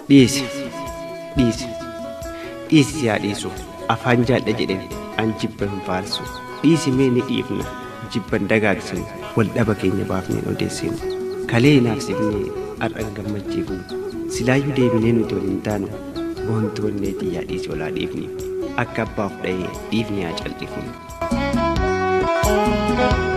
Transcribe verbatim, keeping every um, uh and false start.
dhiisi dhiisi dhiisi yaa dhiisu afaan jaalladha jedheen an jibba hin faarsu dhiisi mee ni dhiifna jibban dagaagsinu wal dhaba keenya baafneen odeessinu kalee naafsifnee har'an gammachiifnu silaayyuu deebinee nuti waliin taanu boontoonnee xiyyaa dhiisi olaa dhiifni akka abbaaf dha'ee dhiifni haa cal'ifnu.